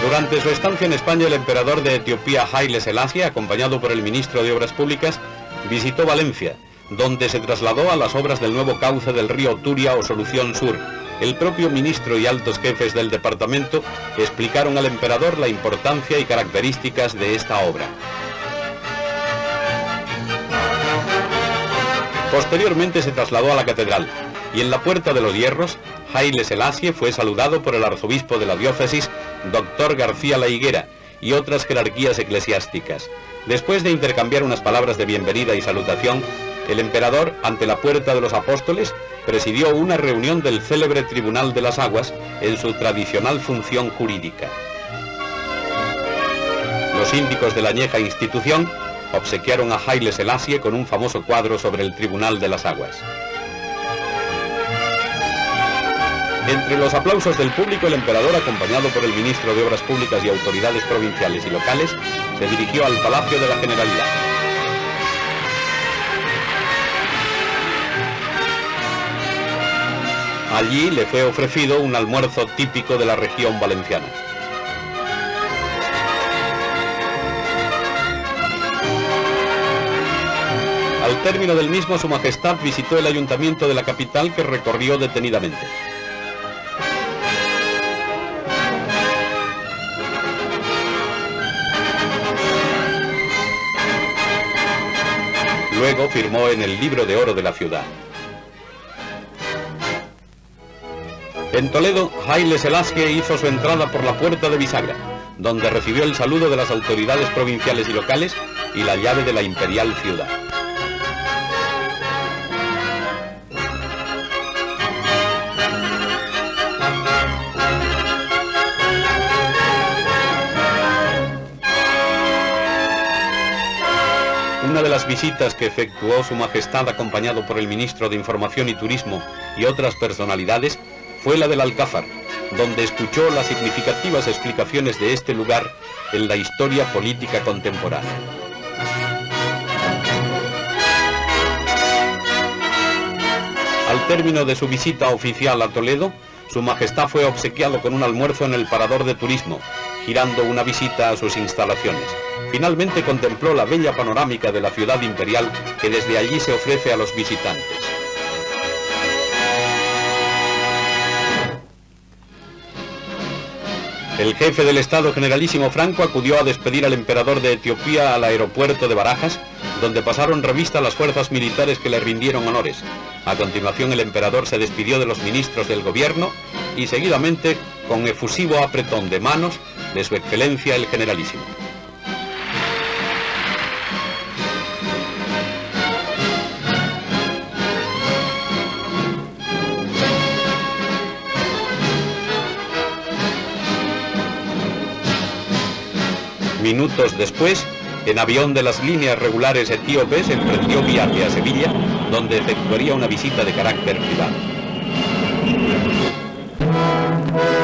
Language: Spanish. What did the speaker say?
Durante su estancia en España, el emperador de Etiopía, Haile Selassie, acompañado por el ministro de Obras Públicas, visitó Valencia, donde se trasladó a las obras del nuevo cauce del río Turia o Solución Sur. El propio ministro y altos jefes del departamento explicaron al emperador la importancia y características de esta obra. Posteriormente se trasladó a la catedral y en la Puerta de los Hierros, Haile Selassie fue saludado por el arzobispo de la diócesis, Dr. García La Higuera, y otras jerarquías eclesiásticas. Después de intercambiar unas palabras de bienvenida y salutación, el emperador, ante la Puerta de los Apóstoles, presidió una reunión del célebre Tribunal de las Aguas en su tradicional función jurídica. Los síndicos de la añeja institución obsequiaron a Haile Selassie con un famoso cuadro sobre el Tribunal de las Aguas. Entre los aplausos del público, el emperador, acompañado por el ministro de Obras Públicas y autoridades provinciales y locales, se dirigió al Palacio de la Generalidad. Allí le fue ofrecido un almuerzo típico de la región valenciana. Al término del mismo, Su Majestad visitó el ayuntamiento de la capital, que recorrió detenidamente. Luego firmó en el libro de oro de la ciudad. En Toledo, Haile Selassie hizo su entrada por la Puerta de Bisagra, donde recibió el saludo de las autoridades provinciales y locales y la llave de la imperial ciudad. Una de las visitas que efectuó Su Majestad, acompañado por el ministro de Información y Turismo y otras personalidades, fue la del Alcázar, donde escuchó las significativas explicaciones de este lugar en la historia política contemporánea. Al término de su visita oficial a Toledo, Su Majestad fue obsequiado con un almuerzo en el Parador de Turismo, girando una visita a sus instalaciones. Finalmente contempló la bella panorámica de la ciudad imperial que desde allí se ofrece a los visitantes. El jefe del Estado, Generalísimo Franco, acudió a despedir al emperador de Etiopía al aeropuerto de Barajas, donde pasaron revista a las fuerzas militares que le rindieron honores. A continuación, el emperador se despidió de los ministros del gobierno y seguidamente, con efusivo apretón de manos, de su excelencia el Generalísimo. Minutos después, en avión de las líneas regulares etíopes, emprendió viaje a Sevilla, donde efectuaría una visita de carácter privado.